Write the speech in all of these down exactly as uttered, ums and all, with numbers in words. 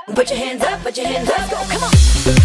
Put your hands up, put your hands up, go, come on.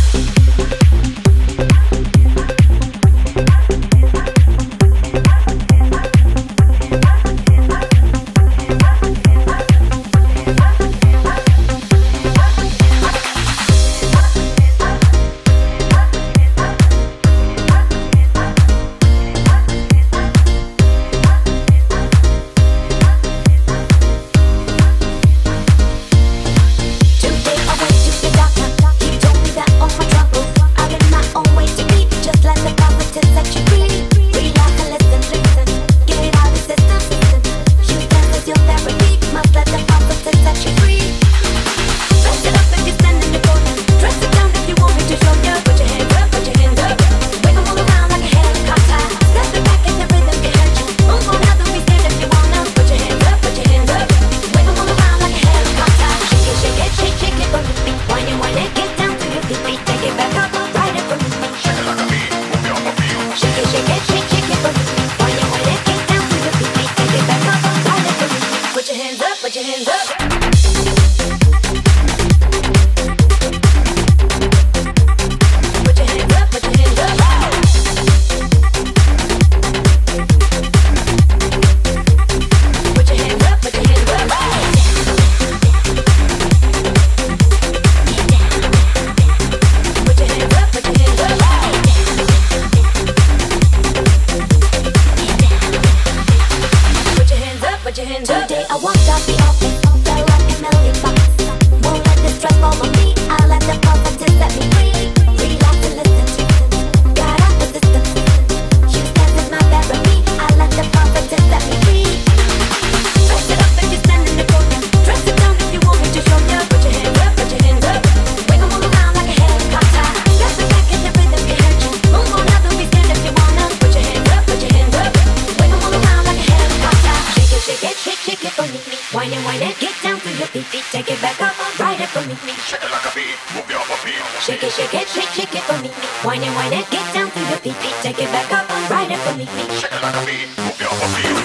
Put your hands up. Put your hands up, put your hands up. Put your hands up, put your hands up. Put your hands up, put your hands up. Put your hands up, put your hands up. Today I walked off the office, felt like a melody box. Won't let the stress fall on me. I let the positive set me free. Relax and listen. Got off the system. You stand as my therapy. I let the positive set me free. Dress it up if you're standing the corner. Dress it down if you want me to show ya. Put your hands up, put your hands up. Wave 'em all around like a helicopter. Step it back in the rhythm can hurt you. Move on out, don't be scared if you wanna. Put your hands up, put your hands up. Wave 'em all around like a helicopter. Shake it, shake it, shake, shake it for me. Wine and wine it, get down to your feet, feet. Take it back up, ride it for me. Shake it like a bee, move your feet. Shake it, shake it, shake, shake it for me. Wine and wine it, get down to your feet, feet. Take it back up, ride it for me. Shake it like a bee, move your feet.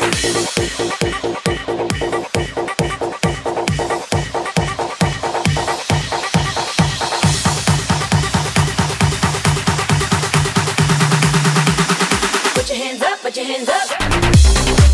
Put your hands up, put your hands up.